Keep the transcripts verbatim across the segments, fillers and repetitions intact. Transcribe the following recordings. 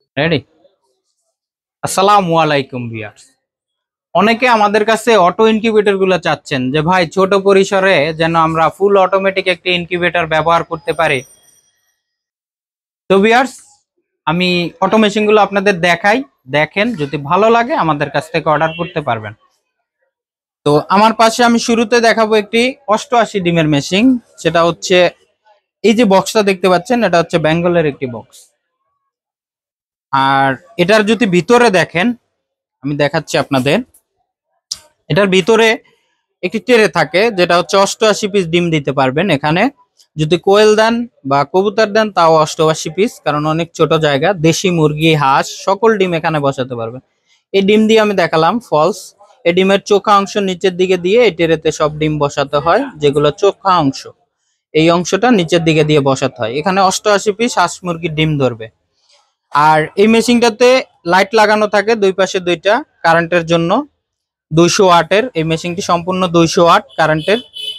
Ready. আসসালামু আলাইকুম viewers. অনেকে আমাদের কাছে অটো ইনকিউবেটর গুলো চাচ্ছেন যে ভাই ছোট পরিসরে যেন আমরা ফুল অটোমেটিক একটি ইনকিউবেটর ব্যবহার করতে পারি। তো ভিউয়ার্স, আমি অটো মেশিন গুলো আপনাদের দেখাই, দেখেন যদি ভালো লাগে আমাদের কাছ থেকে অর্ডার করতে পারবেন। তো আমার পাশে আমি শুরুতে দেখাবো একটি অষ্টআশি ডিমের মেশিন। সেটা হচ্ছে এই যে বক্সটা দেখতে পাচ্ছেন, এটা হচ্ছে বেঙ্গলের একটি বক্স। আর এটার যদি ভিতরে দেখেন, আমি দেখাচ্ছি আপনাদের। এটার ভিতরে একটি ট্রে থাকে, যেটা হচ্ছে অষ্টআশি পিস ডিম দিতে পারবেন এখানে। যদি কোয়েল দেন বা কবুতর দেন তাও অষ্টআশি পিস, কারণ অনেক ছোট জায়গা। দেশি মুরগি, হাঁস সকল ডিম এখানে বসাতে পারবেন। এই ডিম দিয়ে আমি দেখালাম ফলস। এই ডিমের চোখা অংশ নিচের দিকে দিয়ে এই ট্রেতে সব ডিম বসাতে হয়, যেগুলো চোখা অংশ এই অংশটা নিচের দিকে দিয়ে বসাতে হয়। এখানে অষ্টআশি পিস হাঁস মুরগির ডিম ধরবে। আর এই মেশিনটাতে লাইট লাগানো থাকে দুই পাশে দুইটা, কারেন্টের জন্য। দুইশো ওয়াটের এই মেশিনটি, সম্পূর্ণ দুইশো ওয়াট কারেন্টের।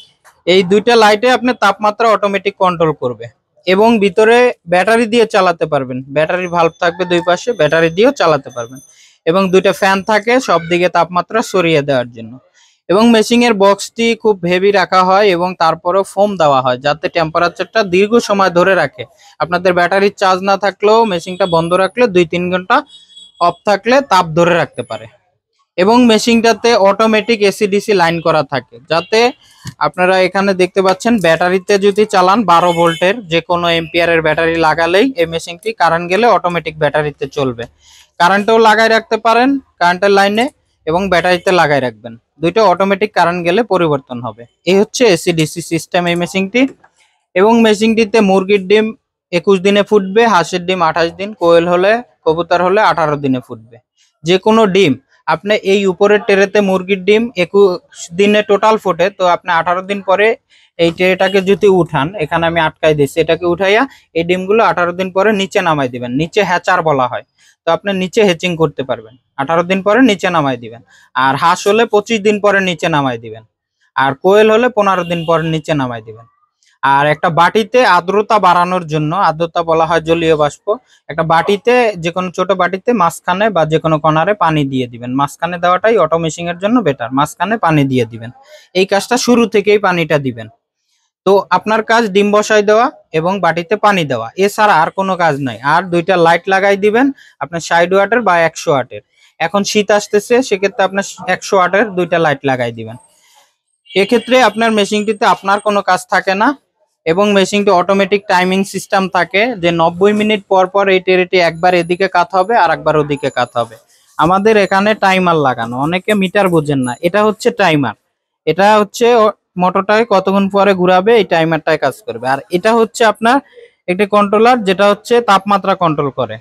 এই দুইটা লাইটে আপনি তাপমাত্রা অটোমেটিক কন্ট্রোল করবে এবং ভিতরে ব্যাটারি দিয়ে চালাতে পারবেন। ব্যাটারি ভাল্ব থাকবে দুই পাশে, ব্যাটারি দিয়েও চালাতে পারবেন। এবং দুইটা ফ্যান থাকে সব দিকে তাপমাত্রা সরিয়ে দেওয়ার জন্য। এবং মেশিনের বক্সটি খুব হেভি রাখা হয় এবং তারপরেও ফোম দেওয়া হয়, যাতে টেম্পারেচারটা দীর্ঘ সময় ধরে রাখে। আপনাদের ব্যাটারির চার্জ না থাকলেও মেশিনটা বন্ধ রাখলে দুই তিন ঘন্টা অফ থাকলে তাপ ধরে রাখতে পারে। এবং মেশিনটাতে অটোমেটিক এসি ডিসি লাইন করা থাকে, যাতে আপনারা এখানে দেখতে পাচ্ছেন ব্যাটারিতে যদি চালান বারো ভোল্টের যে কোনো এম্পিয়ারের ব্যাটারি লাগালেই এই মেশিনটি কারেন্ট গেলে অটোমেটিক ব্যাটারিতে চলবে। কারেন্টেও লাগাই রাখতে পারেন কারেন্টের লাইনে, এবং ব্যাটারিতে লাগাই রাখবেন, দুইটা অটোমেটিক কারেন্ট গেলে পরিবর্তন হবে। এই হচ্ছে এসি ডিসি সিস্টেম এই মেশিনটি। এবং মেশিনটিতে মুরগির ডিম একুশ দিনে ফুটবে, হাঁসের ডিম আঠাশ দিন, কোয়েল হলে কবুতর হলে আঠারো দিনে ফুটবে। যে কোনো ডিম আপনি এই উপরের ট্রেতে মুরগির ডিম একুশ দিনে টোটাল ফোটে, তো আপনি আঠারো দিন পরে এই ট্রেটাকে যদি উঠান, এখানে আমি আটকাই দিচ্ছি, এটাকে উঠাইয়া এই ডিমগুলো আঠারো দিন পরে নিচে নামাই দিবেন। নিচে হ্যাচার বলা হয়, তো আপনি নিচে হ্যাচিং করতে পারবেন। আঠারো দিন পরে নিচে নামাই দিবেন। আর হাঁস হলে পঁচিশ দিন পরে নিচে নামাই দিবেন। আর কোয়েল হলে পনেরো দিন পরে নিচে নামাই দিবেন। আর একটা বাটিতে আর্দ্রতা বাড়ানোর জন্য, আর্দ্রতা বলা হয় জলীয় বাষ্প, একটা বাটিতে যে কোনো ছোট বাটিতে মাঝখানে বা যে কোনো কর্নারে পানি দিয়ে দিবেন। মাঝখানে দেওয়াটাই অটো মেশিং এর জন্য বেটার, মাঝখানে পানি দিয়ে দিবেন। এই কাজটা শুরু থেকেই পানিটা দিবেন। তো আপনার কাজ ডিম বসাই দেওয়া এবং বাটিতে পানি দেওয়া, এছাড়া আর কোনো কাজ নাই। আর দুইটা লাইট লাগাই দিবেন আপনার ষাট ওয়াটের বা একশো ওয়াটের। এখন শীত আসতেছে, সেক্ষেত্রে আপনার একশো ওয়াটের দুইটা লাইট লাগাই দিবেন। এক্ষেত্রে আপনার মেশিনটিতে আপনার কোনো কাজ থাকে না। এবং মেশিনটি অটোমেটিক টাইমিং সিস্টেম থাকে, যে নব্বই মিনিট পর পর এই টেরিটি একবার এদিকে কাত হবে আর একবার ওদিকে কাত হবে। আমাদের এখানে টাইমার লাগানো, অনেকে মিটার বোঝেন না, এটা হচ্ছে টাইমার। এটা হচ্ছে মোটরটাকে কতক্ষণ পরে ঘুরাবে এই টাইমারটাই কাজ করবে। আর এটা হচ্ছে আপনার একটি কন্ট্রোলার, যেটা হচ্ছে তাপমাত্রা কন্ট্রোল করে।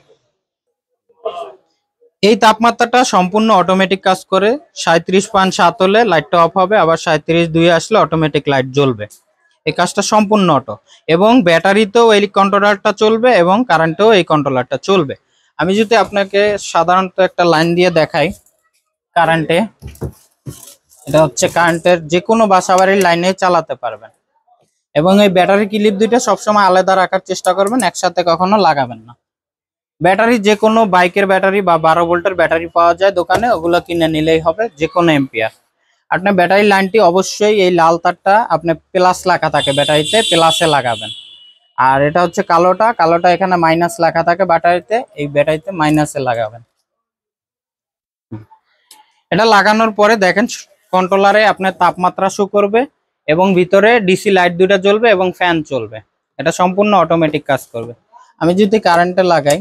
এই তাপমাত্রাটা সম্পূর্ণ অটোমেটিক কাজ করে। সাঁত্রিশ পয়েন্ট সাত হলে লাইটটা অফ হবে, আবার সাঁত্রিশ দুই আসলে অটোমেটিক লাইট জ্বলবে। এই কাজটা সম্পূর্ণ অটো। এবং ব্যাটারিতেও এই কন্ট্রোলারটা চলবে এবং কারেন্টেও এই কন্ট্রোলারটা চলবে। আমি যদি আপনাকে সাধারণত একটা লাইন দিয়ে দেখাই কারেন্টে, এটা হচ্ছে কারেন্টের যে কোনো বাসাবাড়ির লাইনে চালাতে পারবেন। এবং এই ব্যাটারি ক্লিপ দুইটা সবসময় আলাদা রাখার চেষ্টা করবেন, একসাথে কখনো লাগাবেন না। ব্যাটারি যে কোনো বাইকের ব্যাটারি বা বারো ভোল্টের ব্যাটারি পাওয়া যায় দোকানে, ওগুলো কিনে নিলেই হবে, যে কোনো এম্পিয়ার। আপনার ব্যাটারি লাইনটি অবশ্যই এই লাল তারটা আপনি প্লাস লেখা থাকে ব্যাটারিতে, প্লাসে লাগাবেন। আর এটা হচ্ছে কালোটা, কালোটা এখানে মাইনাস লেখা থাকে ব্যাটারিতে, এই ব্যাটারিতে মাইনাসে লাগাবেন। এটা লাগানোর পরে দেখেন কন্ট্রোলারে আপনার তাপমাত্রা শো করবে এবং ভিতরে ডিসি লাইট দুটা জ্বলবে এবং ফ্যান চলবে। এটা সম্পূর্ণ অটোমেটিক কাজ করবে। আমি যদি কারেন্টে লাগাই,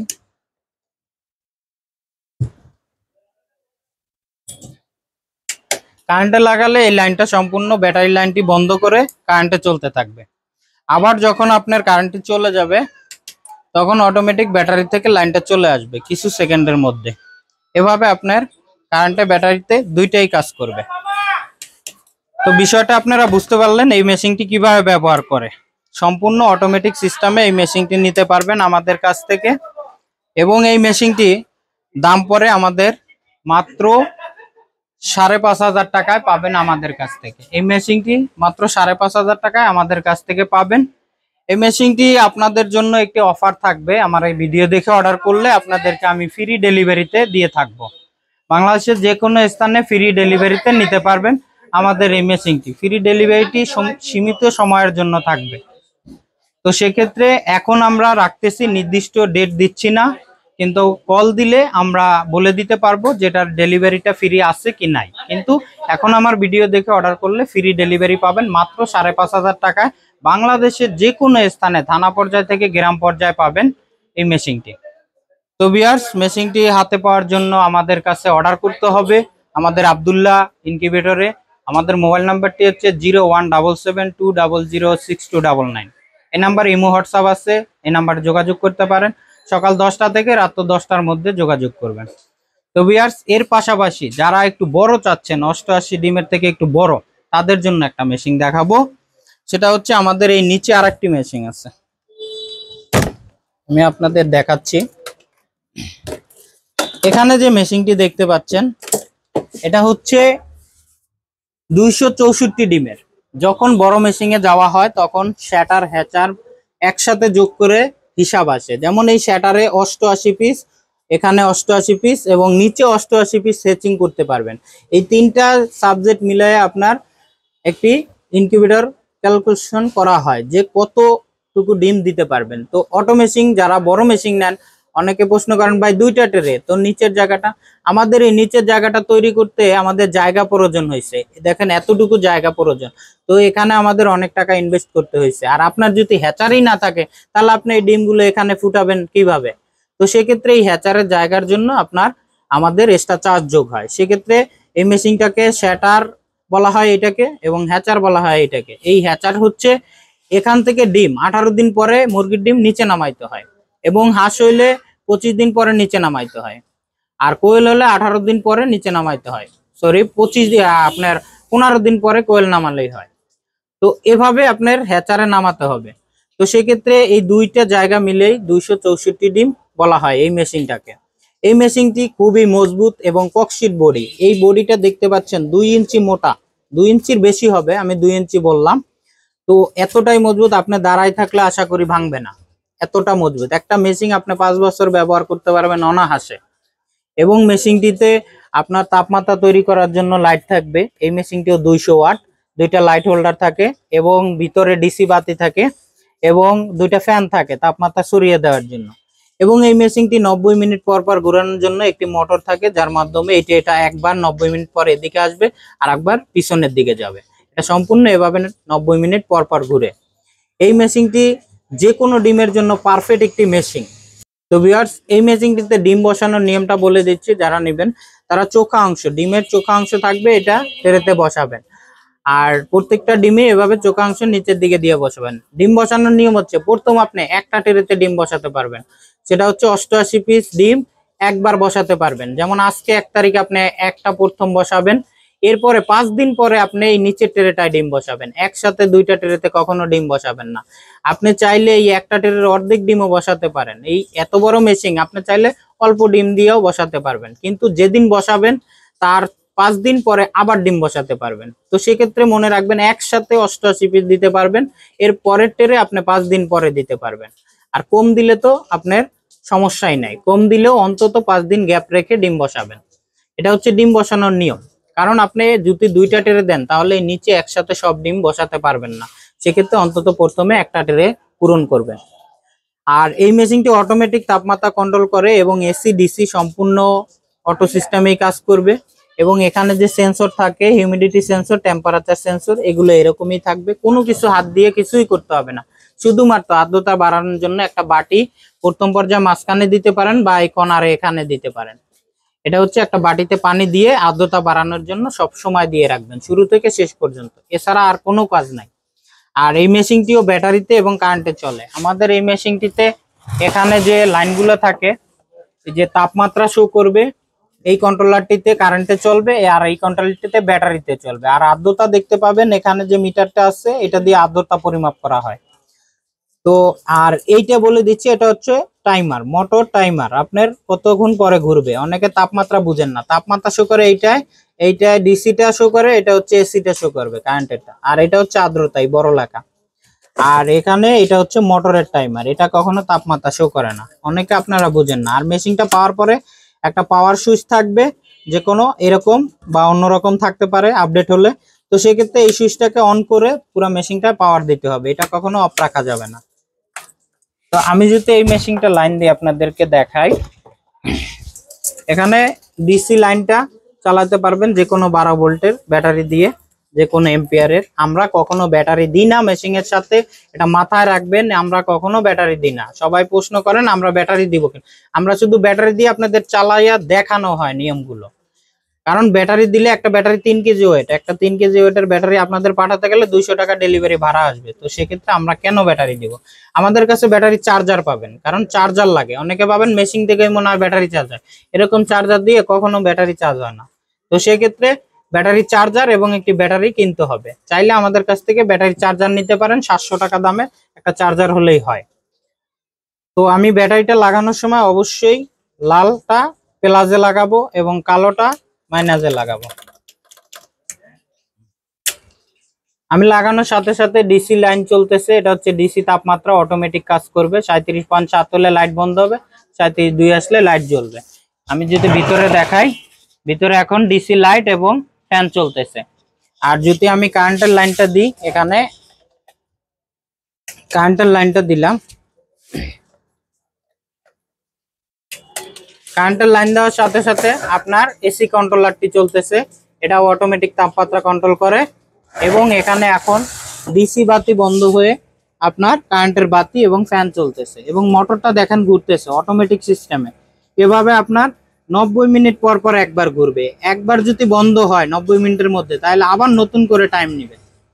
কারেন্টে লাগালে এই লাইনটা সম্পূর্ণ ব্যাটারি লাইনটি বন্ধ করে কারেন্টে চলতে থাকবে। আবার যখন আপনার কারেন্টটি চলে যাবে, তখন অটোমেটিক ব্যাটারি থেকে লাইনটা চলে আসবে কিছু সেকেন্ডের মধ্যে। এভাবে আপনার কারেন্টে ব্যাটারিতে দুইটাই কাজ করবে। তো বিষয়টা আপনারা বুঝতে পারলেন এই মেশিনটি কিভাবে ব্যবহার করে। সম্পূর্ণ অটোমেটিক সিস্টেমে এই মেশিনটি নিতে পারবেন আমাদের কাছ থেকে। এবং এই মেশিনটি দাম পড়ে আমাদের মাত্র সাড়ে পাঁচ হাজার টাকায় পাবেন আমাদের কাছ থেকে। এই মেশিনটি মাত্র সাড়ে পাঁচ হাজার টাকায় আমাদের কাছ থেকে পাবেন। এই মেশিনটি আপনাদের জন্য একটি অফার থাকবে, আমার এই ভিডিও দেখে অর্ডার করলে আপনাদেরকে আমি ফ্রি ডেলিভারিতে দিয়ে থাকবো। বাংলাদেশের যে কোনো স্থানে ফ্রি ডেলিভারিতে নিতে পারবেন আমাদের এই মেশিনটি। ফ্রি ডেলিভারিটি সীমিত সময়ের জন্য থাকবে। তো সেক্ষেত্রে এখন আমরা রাখতেছি, নির্দিষ্ট ডেট দিচ্ছি না, কিন্তু কল দিলে আমরা বলে দিতে পারবো যেটার ডেলিভারিটা ফ্রি আছে কি নাই। কিন্তু এখন আমার ভিডিও দেখে অর্ডার করলে ফ্রি ডেলিভারি পাবেন মাত্র সাড়ে পাঁচ হাজার টাকায়। বাংলাদেশের যে কোনো স্থানে থানা পর্যায় থেকে গ্রাম পর্যায়ে পাবেন এই মেশিনটি। তো ভিউয়ার্স, মেশিনটি হাতে পাওয়ার জন্য আমাদের কাছে অর্ডার করতে হবে আমাদের আব্দুল্লাহ ইনকিউবেটরে। আমাদের মোবাইল নাম্বারটি হচ্ছে zero one double seven two double zero six two double nine. এই নাম্বার ইমো হোয়াটসঅ্যাপ আছে, এই নাম্বারে যোগাযোগ করতে পারেন। সকাল দশটা থেকে রাত দশটার মধ্যে যোগাযোগ করবেন। তো ভিউয়ার্স, এর পাশাপাশি যারা একটু বড় চাচ্ছেন, অষ্টআশি ডিমের থেকে একটু বড়, তাদের জন্য একটা মেশিন দেখাবো। সেটা হচ্ছে আমাদের এই নিচে আর একটি মেশিন আছে, আমি আপনাদের দেখাচ্ছি। এখানে যে মেশিনটি দেখতে পাচ্ছেন, এটা হচ্ছে দুইশো চৌষট্টি ডিমের। যখন বড় মেশিনে যাওয়া হয় তখন শ্যাটার হ্যাচার একসাথে যোগ করে হিসাব আসে। যেমন এই শ্যাটারে অষ্টআশি পিস, এখানে অষ্টআশি পিস এবং নিচে অষ্টআশি পিস হ্যাচিং করতে পারবেন। এই তিনটা সাবজেক্ট মিলিয়ে আপনার একটি ইনকিউবেটর ক্যালকুলেশন করা হয় যে কতটুকু ডিম দিতে পারবেন। তো অটো মেশিন যারা বড় মেশিন নেন, অনেকে প্রশ্ন করেন ভাই দুইটা ট্রে, তো নিচের জায়গাটা। আমাদের এই নিচের জায়গাটা তৈরি করতে আমাদের জায়গা প্রয়োজন হয়েছে, দেখেন এতটুকু জায়গা প্রয়োজন। তো এখানে আমাদের অনেক টাকা ইনভেস্ট করতে হয়েছে। আর আপনার যদি হ্যাচারই না থাকে তাহলে আপনি এই ডিমগুলো এখানে ফুটাবেন কিভাবে? তো সেক্ষেত্রে এই হ্যাচারের জায়গার জন্য আপনার আমাদের এক্সট্রা চার্জ যোগ হয়। সেক্ষেত্রে এই মেশিনটাকে শ্যাটার বলা হয় এটাকে, এবং হ্যাচার বলা হয় এটাকে। এই হ্যাচার হচ্ছে এখান থেকে ডিম আঠারো দিন পরে মুরগির ডিম নিচে নামাইতে হয়, এবং হাঁস হইলে পঁচিশ দিন পরে নিচে নামাইতে হয়, আর কোয়েল হলে আঠারো দিন পরে নিচে নামাইতে হয়। সরি পঁচিশ আপনার পনেরো দিন পরে কোয়েল নামালেই হয়। তো এভাবে আপনার হ্যাচারে নামাতে হবে। তো সেক্ষেত্রে এই দুইটা জায়গা মিলেই দুইশো চৌষট্টি ডিম বলা হয় এই মেশিনটাকে। এই মেশিনটি খুবই মজবুত এবং ককশিট বডি। এই বডিটা দেখতে পাচ্ছেন দুই ইঞ্চি মোটা, দুই ইঞ্চির বেশি হবে, আমি দুই ইঞ্চি বললাম। তো এতটাই মজবুত, আপনি দাঁড়ায় থাকলে আশা করি ভাঙবে না, এতটা মজবুত একটা মেশিন। আপনি পাঁচ বছর ব্যবহার করতে পারবেন অনায়াসে। এবং মেশিনটিতে আপনার তাপমাত্রা তৈরি করার জন্য লাইট থাকবে। এই মেশিনটিও দুইশো ওয়াট, দুইটা লাইট হোল্ডার থাকে এবং ভিতরে ডিসি বাতি থাকে এবং দুইটা ফ্যান থাকে তাপমাত্রা সরিয়ে দেওয়ার জন্য। এবং এই মেশিনটি নব্বই মিনিট পর পর ঘোরানোর জন্য একটি মোটর থাকে, যার মাধ্যমে এটি এটা একবার নব্বই মিনিট পর এদিকে আসবে আর একবার পিছনের দিকে যাবে। এটা সম্পূর্ণ এভাবে নব্বই মিনিট পর পর ঘুরে। এই মেশিনটি যে কোনো ডিমের জন্য পারফেক্ট একটি মেশিন। তো ভিউয়ার্স, এই মেশিনটিতে ডিম বসানোর নিয়মটা বলে দিচ্ছি। যারা নেবেন তারা চোখা অংশ, ডিমের চোখা অংশ থাকবে, এটা ট্রেতে বসাবেন। আর প্রত্যেকটা ডিমে এভাবে চোখা অংশ নিচের দিকে দিয়ে বসাবেন। ডিম বসানোর নিয়ম হচ্ছে, প্রথম আপনি একটা ট্রেতে ডিম বসাতে পারবেন, সেটা হচ্ছে অষ্টআশি পিস ডিম একবার বসাতে পারবেন। যেমন আজকে এক তারিখে আপনি একটা প্রথম বসাবেন, এরপরে পাঁচ দিন পরে আপনি এই নিচের ট্রেটায় ডিম বসাবেন। একসাথে দুইটা ট্রেতে কখনো ডিম বসাবেন না। আপনি চাইলে এই একটা ট্রের অর্ধেক ডিমও বসাতে পারেন। এই এত বড় মেশিন আপনি চাইলে অল্প ডিম দিয়েও বসাতে পারবেন, কিন্তু যেদিন বসাবেন তার পাঁচ দিন পরে আবার ডিম বসাতে পারবেন। তো সেক্ষেত্রে মনে রাখবেন একসাথে অষ্টআশি পিস দিতে পারবেন, এর পরের ট্রে আপনি পাঁচ দিন পরে দিতে পারবেন। আর কম দিলে তো আপনার সমস্যাই নাই, কম দিলেও অন্তত পাঁচ দিন গ্যাপ রেখে ডিম বসাবেন। এটা হচ্ছে ডিম বসানোর নিয়ম। কারণ আপনি যদি দুইটা ট্রে দেন তাহলে নিচে একসাথে সব ডিম বসাতে পারবেন না, সেক্ষেত্রে অন্তত প্রথমে একটা ট্রে পূরণ করবেন। আর এই মেশিনটি অটোমেটিক তাপমাত্রা কন্ট্রোল করে এবং এসি ডিসি সম্পূর্ণ অটো সিস্টেমেই কাজ করবে। এবং এখানে যে সেন্সর থাকে, হিউমিডিটি সেন্সর, টেম্পারেচার সেন্সর, এগুলো এরকমই থাকবে। কোনো কিছু হাত দিয়ে কিছুই করতে হবে না, শুধুমাত্র আর্দ্রতা বাড়ানোর জন্য একটা বাটি প্রথম পর্যায়ে মাঝখানে দিতে পারেন বা এই কর্নারে এখানে দিতে পারেন। এটা হচ্ছে একটা বাটিতে পানি দিয়ে আর্দ্রতা বাড়ানোর জন্য সব সময় দিয়ে রাখবেন শুরু থেকে শেষ পর্যন্ত, এছাড়া আর কোনো কাজ নাই। আর এই মেশিনটিও ব্যাটারিতে এবং কারেন্টে চলে। আমাদের এই মেশিনটিতে এখানে যে লাইনগুলো থাকে, যে তাপমাত্রা শো করবে, এই কন্ট্রোলারটিতে কারেন্টে চলবে আর এই কন্ট্রোলারটিতে ব্যাটারিতে চলবে। আর আর্দ্রতা দেখতে পাবেন এখানে যে মিটারটা আছে, এটা দিয়ে আর্দ্রতা পরিমাপ করা হয়। তো আর এইটা বলে দিচ্ছি, এটা হচ্ছে টাইমার, মোটর টাইমার, আপনার কতক্ষণ পরে ঘুরবে। অনেকে তাপমাত্রা বুঝেন না, তাপমাত্রা শো করে এইটায়, এইটায় ডিসিটা শো করে, এটা হচ্ছে এসিটা শো করবে কারেন্টেরটা, আর এটা হচ্ছে আর্দ্রতাই বড় লেখা। আর এখানে এটা হচ্ছে মোটরের টাইমার, এটা কখনো তাপমাত্রা শো করে না, অনেকে আপনারা বুঝেন না। আর মেশিনটা পাওয়ার পরে একটা পাওয়ার সুইচ থাকবে, যে কোনো এরকম বা অন্যরকম থাকতে পারে আপডেট হলে। তো সেক্ষেত্রে এই সুইচটাকে অন করে পুরো মেশিনটা পাওয়ার দিতে হবে, এটা কখনো অফ রাখা যাবে না। তো আমি যদি এই মেশিনটা লাইন দিয়ে আপনাদেরকে দেখাই, এখানে ডিসি লাইনটা চালাতে পারবেন যে কোনো বারো ভোল্টের ব্যাটারি দিয়ে, যে কোনো এম্পিয়ারের। আমরা কখনো ব্যাটারি দিই না মেশিন এর সাথে, এটা মাথায় রাখবেন, আমরা কখনো ব্যাটারি দিই না। সবাই প্রশ্ন করেন আমরা ব্যাটারি দিব কেন, আমরা শুধু ব্যাটারি দিয়ে আপনাদের চালাইয়া দেখানো হয় নিয়মগুলো। কারণ ব্যাটারি দিলে একটা ব্যাটারি তিন কেজি ওয়েট, একটা তিন কেজি ওয়েটের ব্যাটারি আপনাদের পাঠাতে গেলে দুইশো টাকা ডেলিভারি ভাড়া আসবে। তো সেক্ষেত্রে আমরা কেন ব্যাটারি দিব? আমাদের কাছে ব্যাটারি চার্জার পাবেন, কারণ চার্জার লাগে। অনেকে ভাবেন মেশিন থেকে মনে হয় ব্যাটারি চার্জার, এরকম চার্জার দিয়ে কখনো ব্যাটারি চার্জ হয় না। তো সেক্ষেত্রে ব্যাটারি চার্জার এবং একটি ব্যাটারি কিনতে হবে। চাইলে আমাদের কাছ থেকে ব্যাটারি চার্জার নিতে পারেন, সাতশো টাকা দামে একটা চার্জার হলেই হয়। তো আমি ব্যাটারিটা লাগানোর সময় অবশ্যই লালটা প্লাসে লাগাবো এবং কালোটা মাইনাসে লাগাবো। আমি লাগানোর সাথে সাথে ডিসি লাইন চলতেছে, এটা হচ্ছে ডিসি তাপমাত্রা, অটোমেটিক কাজ করবে। সাঁত্রিশ পয়েন্ট সাত হলে লাইট বন্ধ হবে, সাঁত্রিশ দুই আসলে লাইট জ্বলবে। আমি যদি ভিতরে দেখাই, ভিতরে এখন ডিসি লাইট এবং ফ্যান চলতেছে। আর যদি আমি কারেন্টের লাইনটা দিই, এখানে কারেন্টের লাইনটা দিলাম, কারেন্টের লাইন দেওয়ার সাথে সাথে আপনার এসি কন্ট্রোলারটি চলতেছে, এটা অটোমেটিক তাপমাত্রা কন্ট্রোল করে। এবং এখানে এখন ডিসি বাতি বন্ধ হয়ে আপনার কারেন্টের বাতি এবং ফ্যান চলতেছে, এবং মোটরটা দেখেন ঘুরতেছে অটোমেটিক সিস্টেমে। এভাবে আপনার নব্বই মিনিট পর পর একবার ঘুরবে। একবার যদি বন্ধ হয় নব্বই মিনিটের মধ্যে, তাহলে আবার নতুন করে টাইম নেবে।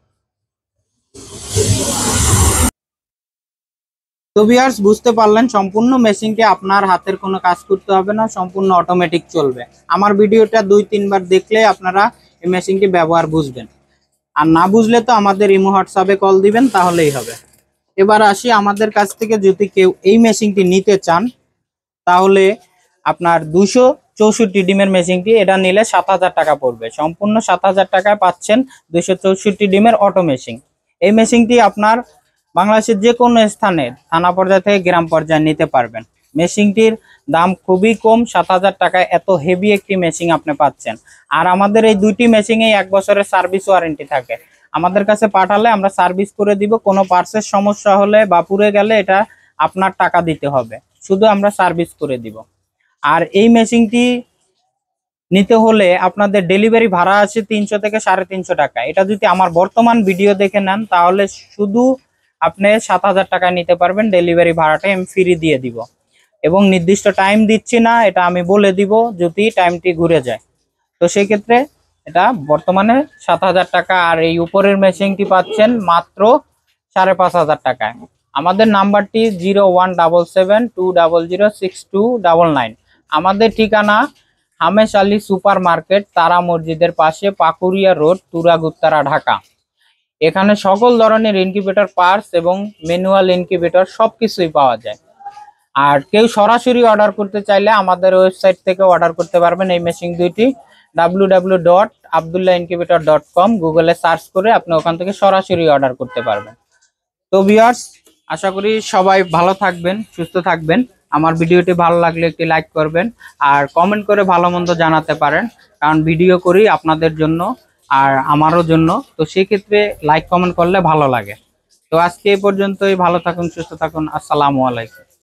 তো ভিউয়ার্স, বুঝতে পারলেন, সম্পূর্ণ মেশিনকে আপনার হাতের কোনো কাজ করতে হবে না, সম্পূর্ণ অটোমেটিক চলবে। আমার ভিডিওটা দুই তিনবার দেখলে আপনারা এই মেশিনটি ব্যবহার বুঝবেন। আর না বুঝলে তো আমাদের ইমো হোয়াটসঅ্যাপে কল দিবেন, তাহলেই হবে। এবার আসি, আমাদের কাছ থেকে যদি কেউ এই মেশিনটি নিতে চান, তাহলে আপনার দুশো চৌষট্টি ডিমের মেশিনটি, এটা নিলে সাত হাজার টাকা পড়বে। সম্পূর্ণ সাত হাজার টাকায় পাচ্ছেন দুশো চৌষট্টি ডিমের অটো মেশিন। এই মেশিনটি আপনার বাংলাদেশের যে কোনো স্থানে থানা পর্যায়ে থেকে গ্রাম পর্যায়ে নিতে পারবেন। মেশিনটির দাম খুবই কম, সাত হাজার টাকায় এত হেভি একটি মেশিন আপনি পাচ্ছেন। আর আমাদের এই দুইটি মেশিনে এক বছরের সার্ভিস ওয়ারেন্টি থাকে। আমাদের কাছে পাঠালে আমরা সার্ভিস করে দিব। কোনো পার্টসের সমস্যা হলে বা পুড়ে গেলে এটা আপনার টাকা দিতে হবে, শুধু আমরা সার্ভিস করে দিব। আর এই মেশিনটি নিতে হলে আপনাদের ডেলিভারি ভাড়া আছে তিনশো থেকে সাড়ে তিনশো টাকা। এটা যদি আমার বর্তমান ভিডিও দেখে নেন, তাহলে শুধু আপনি সাত হাজার টাকা নিতে পারবেন। ডেলিভারি ভাড়াটা আমি ফ্রি দিয়ে দিব, এবং নির্দিষ্ট টাইম দিচ্ছি না, এটা আমি বলে দিব যদি টাইমটি ঘুরে যায়। তো সেই ক্ষেত্রে এটা বর্তমানে সাত হাজার টাকা। আর এই উপরের মেশিনটি পাচ্ছেন মাত্র সাড়ে পাঁচ হাজার টাকায়। আমাদের নাম্বারটি zero one double seven two double zero six two double nine. আমাদের ঠিকানা হামেশ আলী সুপার মার্কেট, তারা মসজিদের পাশে, পাকুড়িয়া রোড, তুরাগুত্তারা, ঢাকা। এখানে সকল ধরনের ইনকিউবেটর পার্টস এবং ম্যানুয়াল ইনকিউবেটর সবকিছুই পাওয়া যায়। আর কেউ সরাসরি অর্ডার করতে চাইলে আমাদের ওয়েবসাইট থেকে অর্ডার করতে পারবেন। এই মেশিন দুইটি W W W dot Abdullah incubator dot com গুগলে সার্চ করে আপনি ওখান থেকে সরাসরি অর্ডার করতে পারবেন। তো ভিউয়ার্স, আশা করি সবাই ভালো থাকবেন, সুস্থ থাকবেন। আমার ভিডিওটি ভালো লাগলে একটি লাইক করবেন, আর কমেন্ট করে ভালো মন্দ জানাতে পারেন, কারণ ভিডিও করি আপনাদের জন্য আর আমারও জন্য। তো সেক্ষেত্রে লাইক কমেন্ট করলে ভালো লাগে। তো আজকে এই পর্যন্তই, ভালো থাকুন, সুস্থ থাকুন, আসসালামু আলাইকুম।